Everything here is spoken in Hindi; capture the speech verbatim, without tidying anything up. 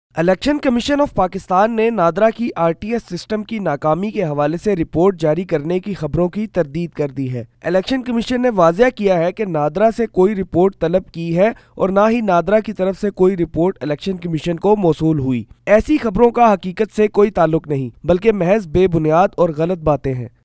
इलेक्शन कमीशन ऑफ पाकिस्तान ने नादरा की आर टी एस सिस्टम की नाकामी के हवाले से रिपोर्ट जारी करने की खबरों की तरदीद कर दी है। इलेक्शन कमीशन ने वाज़ेह किया है कि नादरा से कोई रिपोर्ट तलब की है और ना ही नादरा की तरफ से कोई रिपोर्ट इलेक्शन कमीशन को मौसूल हुई। ऐसी खबरों का हकीकत से कोई ताल्लुक नहीं, बल्कि महज बेबुनियाद और गलत बातें हैं।